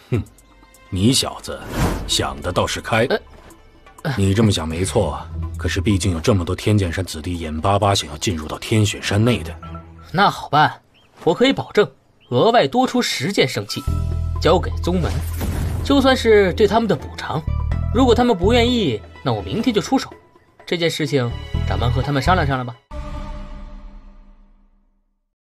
哼，你小子想的倒是开。你这么想没错，可是毕竟有这么多天剑山子弟眼巴巴想要进入到天选山内的。 那好办，我可以保证额外多出10件圣器，交给宗门，就算是对他们的补偿。如果他们不愿意，那我明天就出手。这件事情，咱们和他们商量商量吧。